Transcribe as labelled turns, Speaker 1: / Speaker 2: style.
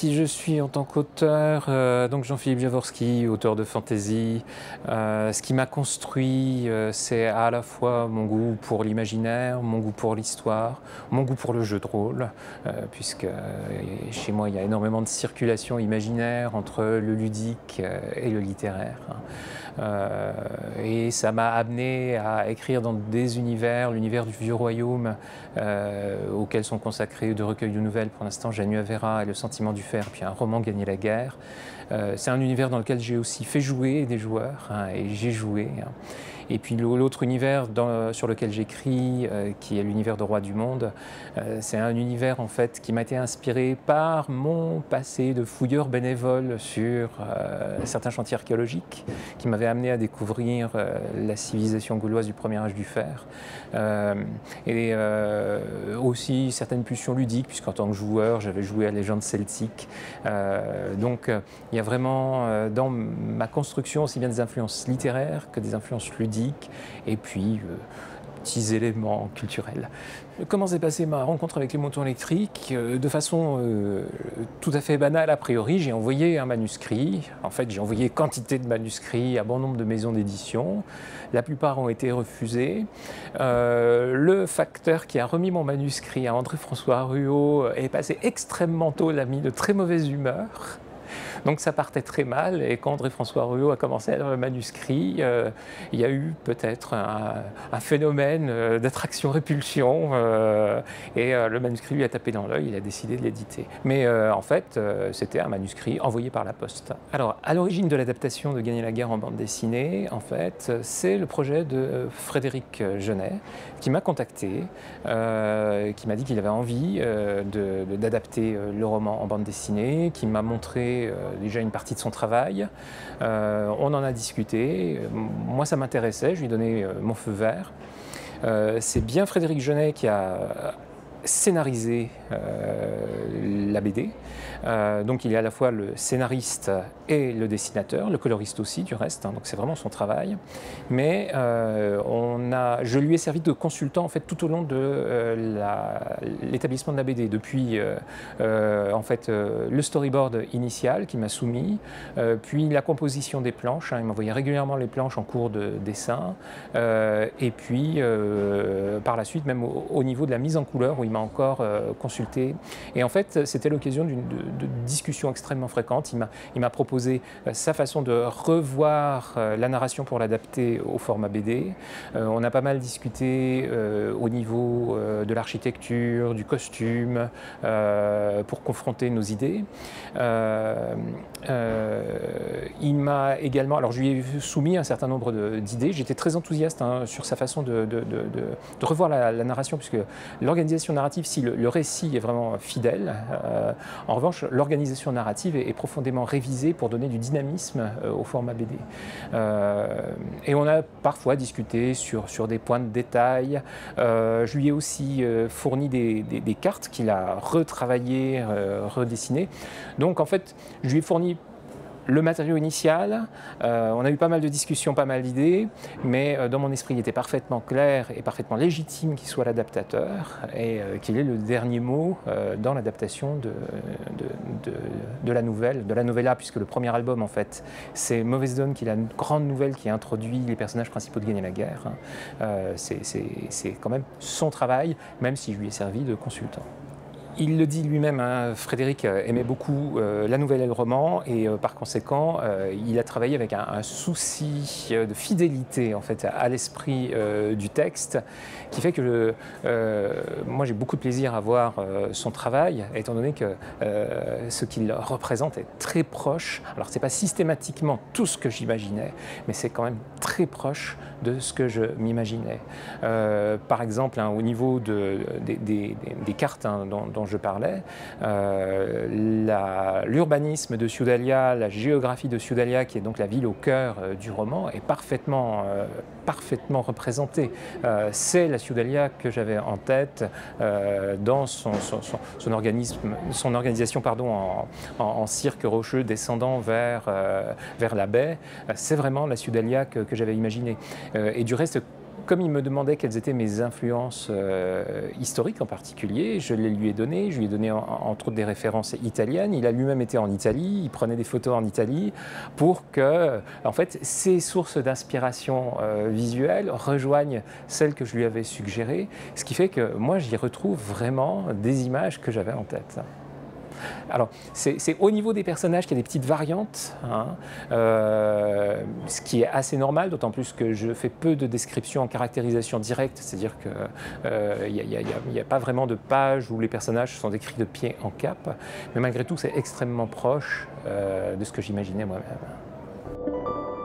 Speaker 1: qui je suis en tant qu'auteur, donc Jean-Philippe Jaworski, auteur de fantasy. Ce qui m'a construit, c'est à la fois mon goût pour l'imaginaire, mon goût pour l'histoire, mon goût pour le jeu de rôle, puisque chez moi il y a énormément de circulation imaginaire entre le ludique et le littéraire. Et ça m'a amené à écrire dans des univers, l'univers du Vieux Royaume, auquel sont consacrés 2 recueils de nouvelles pour l'instant, Janua Vera et Le Sentiment du Fer, puis un roman Gagner la guerre. C'est un univers dans lequel j'ai aussi fait jouer des joueurs, et j'ai joué. Et puis l'autre univers sur lequel j'écris, qui est l'univers de Roi du Monde, c'est un univers en fait qui m'a été inspiré par mon passé de fouilleur bénévole sur certains chantiers archéologiques, qui m'avaient amené à découvrir la civilisation gauloise du premier âge du fer, et aussi certaines pulsions ludiques, puisqu'en tant que joueur, j'avais joué à Légende celtique. Donc il y a vraiment dans ma construction aussi bien des influences littéraires que des influences ludiques, et puis petits éléments culturels. Comment s'est passée ma rencontre avec les moutons électriques? De façon tout à fait banale a priori, j'ai envoyé un manuscrit. En fait, j'ai envoyé quantité de manuscrits à bon nombre de maisons d'édition. La plupart ont été refusés. Le facteur qui a remis mon manuscrit à André-François Ruot est passé extrêmement tôt, l'a mis de très mauvaise humeur. Donc ça partait très mal, et quand André-François Ruot a commencé à lire le manuscrit, il y a eu peut-être un phénomène d'attraction-répulsion, et le manuscrit lui a tapé dans l'œil, il a décidé de l'éditer. Mais en fait, c'était un manuscrit envoyé par la poste. Alors, à l'origine de l'adaptation de Gagner la guerre en bande dessinée, en fait, c'est le projet de Frédéric Genet, qui m'a contacté, qui m'a dit qu'il avait envie d'adapter le roman en bande dessinée, qui m'a montré déjà une partie de son travail. On en a discuté. Moi, ça m'intéressait. Je lui ai donné mon feu vert. C'est bien Frédéric Genet qui a scénarisé la BD. Donc il est à la fois le scénariste et le dessinateur, le coloriste aussi du reste, donc c'est vraiment son travail. Mais je lui ai servi de consultant en fait tout au long de l'établissement de la BD, depuis en fait le storyboard initial qu'il m'a soumis, puis la composition des planches, il m'envoyait régulièrement les planches en cours de dessin, et puis par la suite même au niveau de la mise en couleur où il m'a encore consulté. Et en fait c'était l'occasion de discussions extrêmement fréquentes. Il m'a proposé sa façon de revoir la narration pour l'adapter au format BD. On a pas mal discuté au niveau de l'architecture, du costume, pour confronter nos idées. Il m'a également, alors je lui ai soumis un certain nombre d'idées. J'étais très enthousiaste sur sa façon de revoir la narration, puisque l'organisation narrative, si le récit est vraiment fidèle, en revanche, l'organisation narrative est profondément révisée pour donner du dynamisme au format BD. Et on a parfois discuté sur des points de détail. Je lui ai aussi fourni des cartes qu'il a retravaillées, redessinées. Donc en fait, je lui ai fourni le matériau initial. On a eu pas mal de discussions, pas mal d'idées, mais dans mon esprit, il était parfaitement clair et parfaitement légitime qu'il soit l'adaptateur, et qu'il ait le dernier mot dans l'adaptation de la nouvelle, de la novella, puisque le premier album, en fait, c'est Mauvaise Donne, qui est la grande nouvelle qui introduit les personnages principaux de Gagner la guerre. C'est quand même son travail, même si je lui ai servi de consultant. Il le dit lui-même, Frédéric aimait beaucoup la nouvelle et le roman, et par conséquent, il a travaillé avec un souci de fidélité en fait, à l'esprit du texte, qui fait que moi j'ai beaucoup de plaisir à voir son travail, étant donné que ce qu'il représente est très proche. Alors c'est pas systématiquement tout ce que j'imaginais, mais c'est quand même très proche de ce que je m'imaginais. Par exemple, au niveau des cartes dont je parlais, l'urbanisme de Ciudalia, la géographie de Ciudalia, qui est donc la ville au cœur du roman, est parfaitement représentée. C'est la Ciudalia que j'avais en tête dans son organisation en cirque rocheux descendant vers la baie. C'est vraiment la Ciudalia que j'avais imaginée. Et du reste, comme il me demandait quelles étaient mes influences historiques en particulier, je les lui ai données. Je lui ai donné entre autres des références italiennes. Il a lui-même été en Italie, il prenait des photos en Italie pour que, en fait, ses sources d'inspiration visuelle rejoignent celles que je lui avais suggérées, ce qui fait que moi j'y retrouve vraiment des images que j'avais en tête. Alors, c'est au niveau des personnages qu'il y a des petites variantes, hein, ce qui est assez normal, d'autant plus que je fais peu de descriptions en caractérisation directe, c'est-à-dire qu'il n'y a pas vraiment de page où les personnages sont décrits de pied en cap, mais malgré tout, c'est extrêmement proche de ce que j'imaginais moi-même.